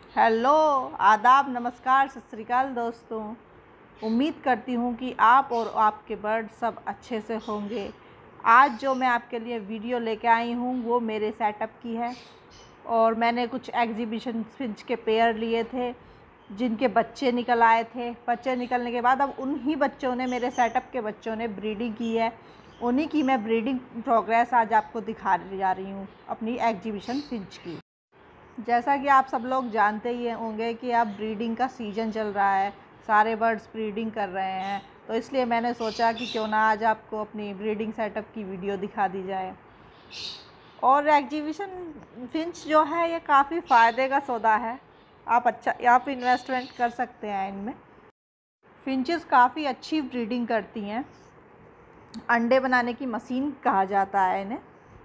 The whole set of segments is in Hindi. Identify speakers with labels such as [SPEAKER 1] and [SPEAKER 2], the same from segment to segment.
[SPEAKER 1] हेलो, आदाब, नमस्कार, सत श्री अकाल दोस्तों। उम्मीद करती हूँ कि आप और आपके बर्ड सब अच्छे से होंगे। आज जो मैं आपके लिए वीडियो लेके आई हूँ वो मेरे सेटअप की है और मैंने कुछ एग्जीबिशन फिंच के पेयर लिए थे जिनके बच्चे निकल आए थे। बच्चे निकलने के बाद अब उन्हीं बच्चों ने, मेरे सेटअप के बच्चों ने ब्रीडिंग की है। उन्हीं की मैं ब्रीडिंग प्रोग्रेस आज आपको दिखा जा रही हूँ, अपनी एग्जीबिशन फिंच की। जैसा कि आप सब लोग जानते ही होंगे कि अब ब्रीडिंग का सीज़न चल रहा है, सारे बर्ड्स ब्रीडिंग कर रहे हैं, तो इसलिए मैंने सोचा कि क्यों ना आज आपको अपनी ब्रीडिंग सेटअप की वीडियो दिखा दी जाए। और एग्जीबिशन फिंच जो है ये काफ़ी फ़ायदे का सौदा है। आप इन्वेस्टमेंट कर सकते हैं इनमें। फिंचेस काफ़ी अच्छी ब्रीडिंग करती हैं। अंडे बनाने की मशीन कहा जाता है इन्हें।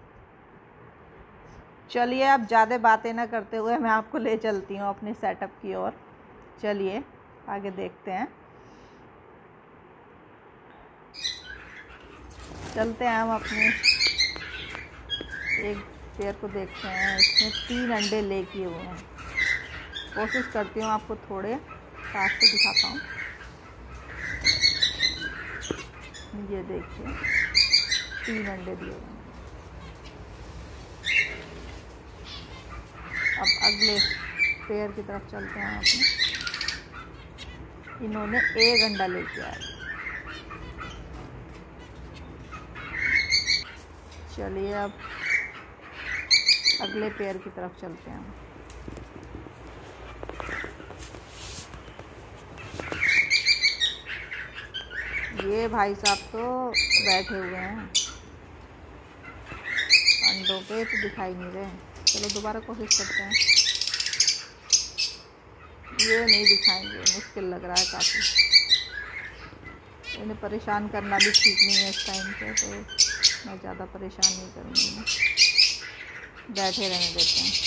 [SPEAKER 1] चलिए, अब ज़्यादा बातें ना करते हुए मैं आपको ले चलती हूँ अपने सेटअप की ओर। चलिए आगे देखते हैं। चलते हैं हम अपने एक पेयर को देखते हैं। इसमें 3 अंडे ले किए हुए हैं। कोशिश करती हूँ आपको थोड़े पास से दिखा पाऊँ। ये देखिए, 3 अंडे दिए हुए हैं। अब अगले पेयर की तरफ चलते हैं अपने। इन्होंने 1 अंडा लेके आया। चलिए अब अगले पेयर की तरफ चलते हैं। ये भाई साहब तो बैठे हुए हैं अंडों पे, तो दिखाई नहीं रहे। चलो दोबारा कोशिश करते हैं। ये नहीं दिखाएंगे, मुश्किल लग रहा है काफ़ी। इन्हें परेशान करना भी ठीक नहीं है इस टाइम पे, तो मैं ज़्यादा परेशान नहीं करूँगी। मैं बैठे रहने देते हैं।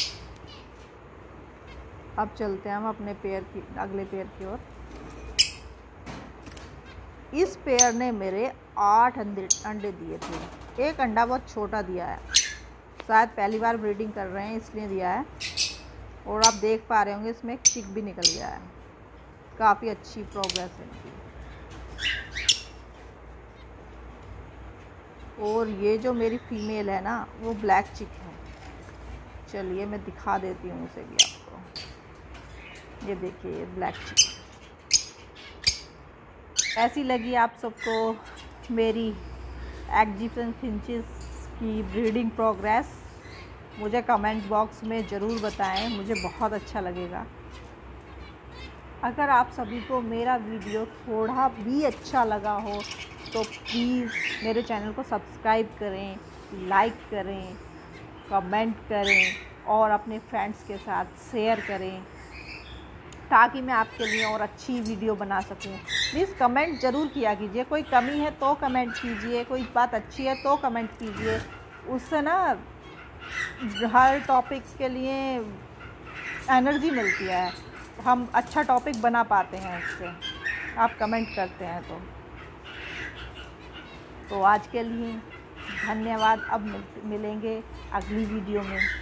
[SPEAKER 1] अब चलते हैं हम अपने अगले पेयर की ओर। इस पेयर ने मेरे 8 अंडे दिए थे। 1 अंडा बहुत छोटा दिया है, शायद पहली बार ब्रीडिंग कर रहे हैं इसलिए दिया है। और आप देख पा रहे होंगे इसमें एक चिक भी निकल गया है। काफ़ी अच्छी प्रोग्रेस है इनकी। और ये जो मेरी फीमेल है ना, वो ब्लैक चिक है। चलिए मैं दिखा देती हूँ उसे भी आपको। ये देखिए, ये ब्लैक चिक। ऐसी लगी आप सबको मेरी एग्जीबिशन फिंचेस की ब्रीडिंग प्रोग्रेस? मुझे कमेंट बॉक्स में ज़रूर बताएं, मुझे बहुत अच्छा लगेगा। अगर आप सभी को मेरा वीडियो थोड़ा भी अच्छा लगा हो तो प्लीज़ मेरे चैनल को सब्सक्राइब करें, लाइक करें, कमेंट करें और अपने फ्रेंड्स के साथ शेयर करें, ताकि मैं आपके लिए और अच्छी वीडियो बना सकूं। प्लीज़ कमेंट ज़रूर किया कीजिए। कोई कमी है तो कमेंट कीजिए, कोई बात अच्छी है तो कमेंट कीजिए। उससे ना हर टॉपिक के लिए एनर्जी मिलती है, हम अच्छा टॉपिक बना पाते हैं उससे, आप कमेंट करते हैं तो आज के लिए धन्यवाद। अब मिलेंगे अगली वीडियो में।